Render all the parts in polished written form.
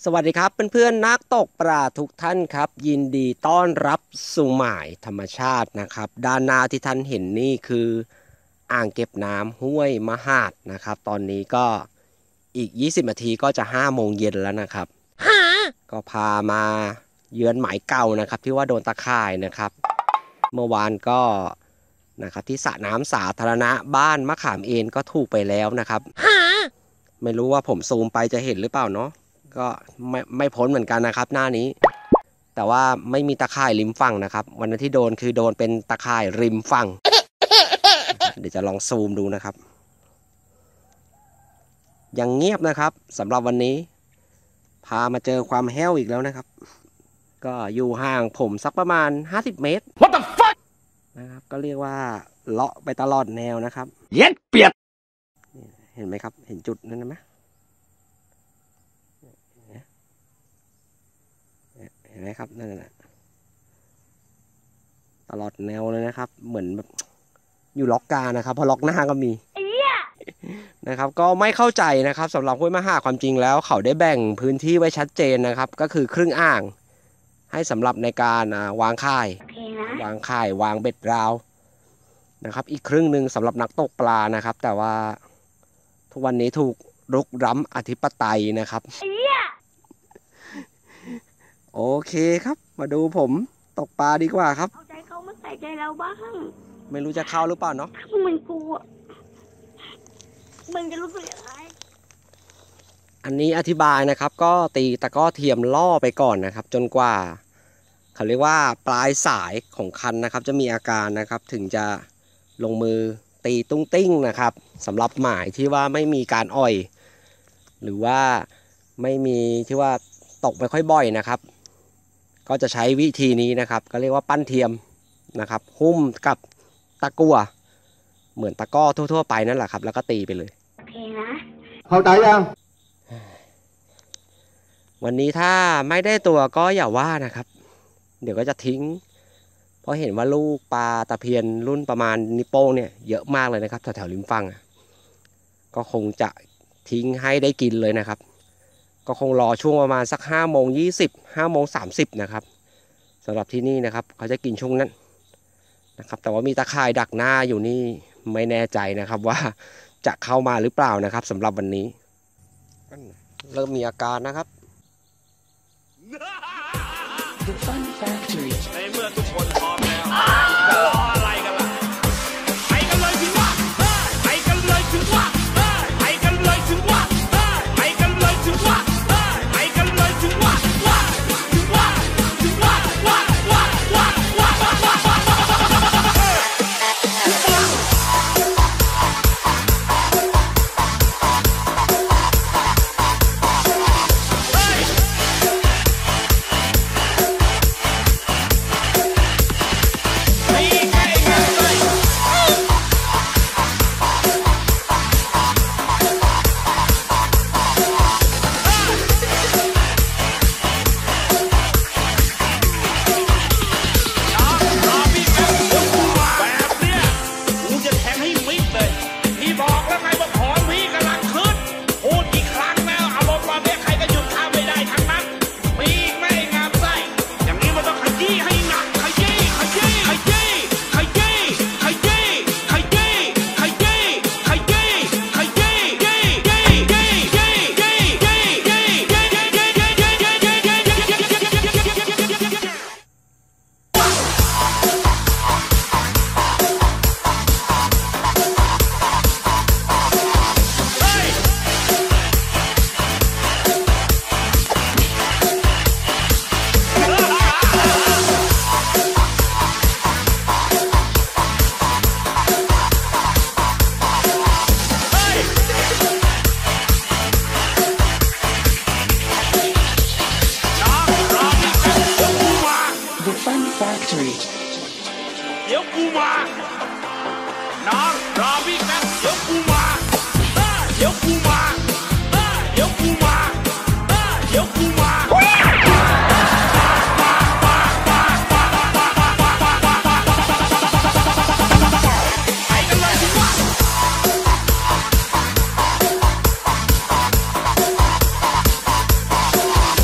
สวัสดีครับเพื่อนๆนักตกปลาทุกท่านครับยินดีต้อนรับสู่หมายธรรมชาตินะครับด้านหน้าที่ท่านเห็นนี่คืออ่างเก็บน้ำห้วยมหาดนะครับตอนนี้ก็อีก20นาทีก็จะ5 โมงเย็นแล้วนะครับก็พามาเยือนหมายเก่านะครับที่ว่าโดนตะข่ายนะครับเมื่อวานก็นะครับที่สระน้ำสาธารณะบ้านมะขามเอนก็ถูกไปแล้วนะครับไม่รู้ว่าผมซูมไปจะเห็นหรือเปล่าเนาะก็ไม่พ้นเหมือนกันนะครับหน้านี้แต่ว่าไม่มีตะข่ายริมฝั่งนะครับวันนั้นที่โดนคือโดนเป็นตะข่ายริมฝั่ง เดี๋ยวจะลองซูมดูนะครับยังเงียบนะครับสำหรับวันนี้พามาเจอความแห้วอีกแล้วนะครับก็อยู่ห่างผมสักประมาณ50 เมตร What the fuck นะครับก็เรียกว่าเลาะไปตลอดแนวนะครับเย็ดเปียดเห็นไหมครับเห็นจุดนั้นไหมเห็นไหมครับนั่นแหละตลอดแนวเลยนะครับเหมือนแบบอยู่ล็อกกานะครับเพราะล็อกหน้าก็มีนะครับก็ไม่เข้าใจนะครับสำหรับห้วยมหาความจริงแล้วเขาได้แบ่งพื้นที่ไว้ชัดเจนนะครับก็คือครึ่งอ่างให้สำหรับในการวางข่ายวางข่ายวางเบ็ดราวนะครับอีกครึ่งหนึ่งสำหรับนักตกปลานะครับแต่ว่าทุกวันนี้ถูกรุกล้ำอธิปไตยนะครับโอเคครับมาดูผมตกปลาดีกว่าครับเอาใจเขามาใส่ใจเราบ้างไม่รู้จะเข้าหรือเปล่าเนาะมันกลัวมันจะรู้สึกยังไงอันนี้อธิบายนะครับก็ตีตะก้อเทียมล่อไปก่อนนะครับจนกว่าเขาเรียกว่าปลายสายของคันนะครับจะมีอาการนะครับถึงจะลงมือตีตุ้งติ้งนะครับสำหรับหมายที่ว่าไม่มีการอ่อยหรือว่าไม่มีที่ว่าตกไม่ค่อยบ่อยนะครับก็จะใช้วิธีนี้นะครับก็เรียกว่าปั้นเทียมนะครับหุ้มกับตะกั่วเหมือนตะก้อทั่วๆไปนั่นแหละครับแล้วก็ตีไปเลยโอเคนะเข้าใจยังวันนี้ถ้าไม่ได้ตัวก็อย่าว่านะครับเดี๋ยวก็จะทิ้งเพราะเห็นว่าลูกปลาตะเพียนรุ่นประมาณนิ้วโป้งเนี่ยเยอะมากเลยนะครับแถวๆริมฝั่งก็คงจะทิ้งให้ได้กินเลยนะครับก็คงรอช่วงประมาณสัก5:20 5:30นะครับสำหรับที่นี่นะครับเขาจะกินช่วงนั้นนะครับแต่ว่ามีตะข่ายดักหน้าอยู่นี่ไม่แน่ใจนะครับว่าจะเข้ามาหรือเปล่านะครับสำหรับวันนี้เริ่มมีอาการนะครับในเมื่อทุกคนพร้อมแล้วจะรออะไรกันล่ะไปกันเลยถึงว่าไปกันเลยถึงว่าไปกันเลยถึงว่าไปกันเลยถึงว่าไปกันเลยถึงว่าถึงว่าถึงว่าเดี๋ยวกูมาน้องรอพี่นะเดี๋ยวกูมาเดี๋ยวกูมาเดี๋ยวกูมาเดี๋ยวกูมาเ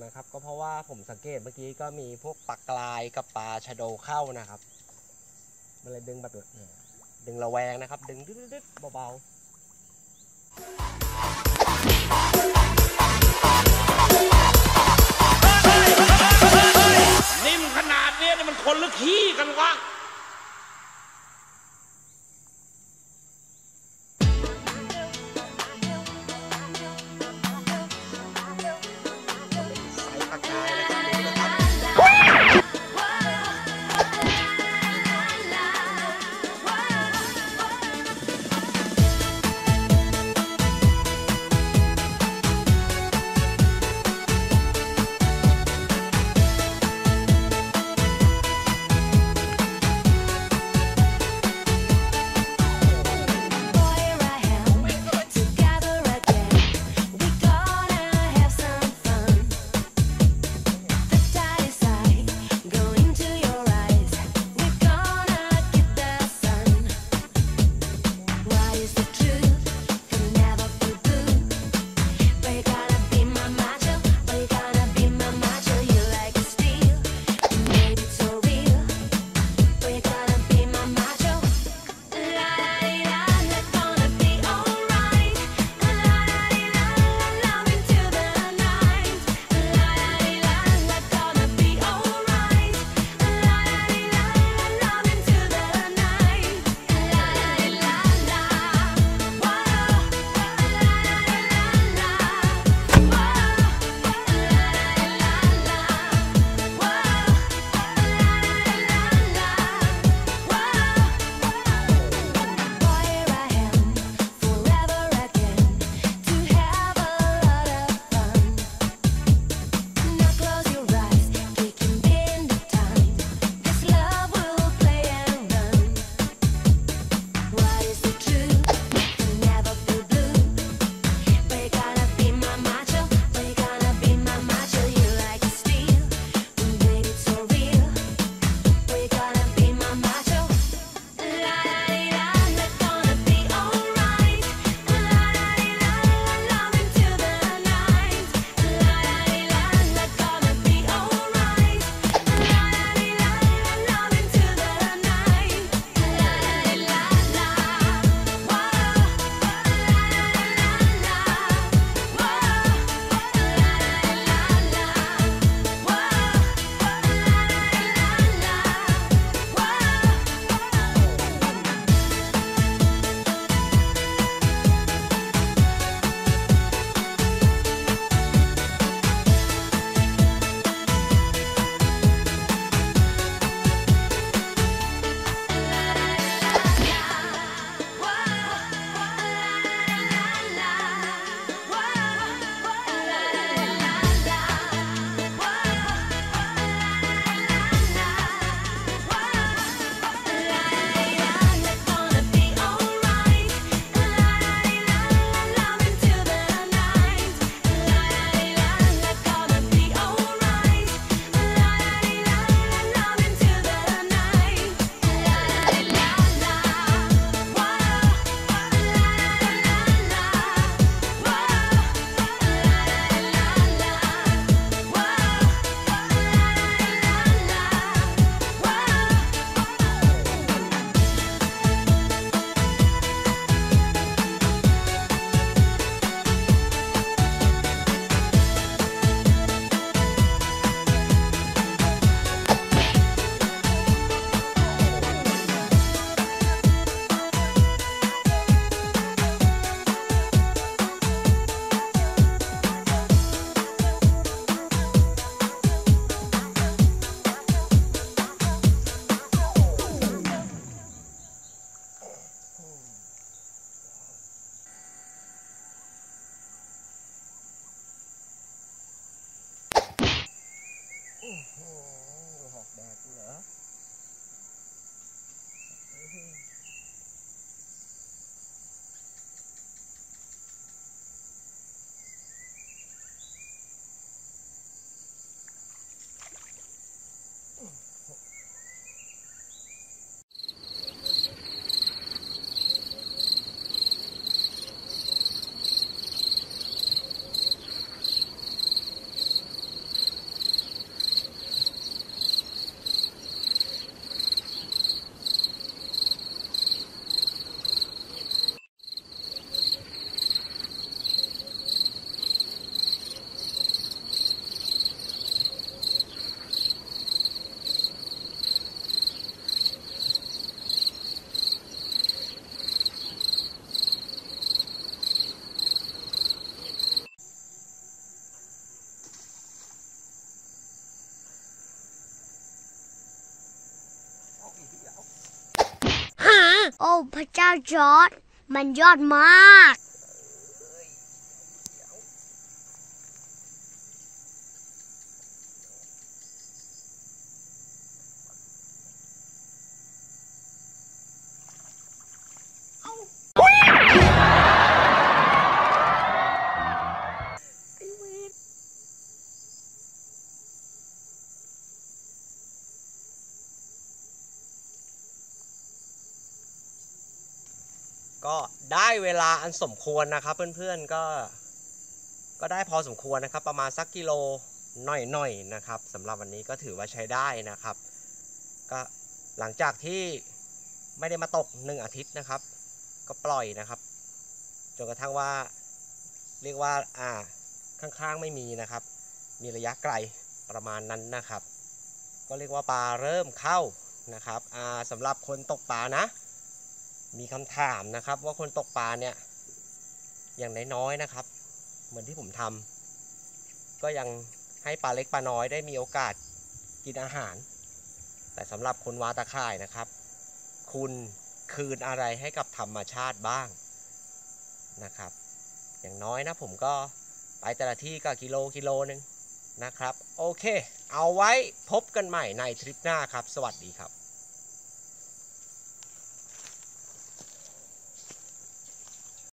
นะครับ ก็เพราะว่าผมสังเกตเมื่อกี้ก็มีพวกปลากรายกับปลาชะโดเข้านะครับมันเลยดึงแบบดึงระแวงนะครับดึงดึ๊ดๆเบาๆนิ่มขนาดนี้นี่มันคนหรือขี้กันวะโอ้พระเจ้าจอร์จมันยอดมากก็ได้เวลาอันสมควรนะครับเพื่อนๆก็ได้พอสมควรนะครับประมาณสักกิโลหน่อยๆนะครับสำหรับวันนี้ก็ถือว่าใช้ได้นะครับก็หลังจากที่ไม่ได้มาตก1 อาทิตย์นะครับก็ปล่อยนะครับจนกระทั่งว่าเรียกว่าข้างๆไม่มีนะครับมีระยะไกลประมาณนั้นนะครับก็เรียกว่าปลาเริ่มเข้านะครับสำหรับคนตกปลานะมีคำถามนะครับว่าคนตกปลาเนี่ยอย่างน้อยๆนะครับเหมือนที่ผมทำก็ยังให้ปลาเล็กปลาน้อยได้มีโอกาสกินอาหารแต่สำหรับคนวาตะข่ายนะครับคุณคืนอะไรให้กับธรรมชาติบ้างนะครับอย่างน้อยนะผมก็ไปแต่ละที่ก็กิโลนึงนะครับโอเคเอาไว้พบกันใหม่ในทริปหน้าครับสวัสดีครับ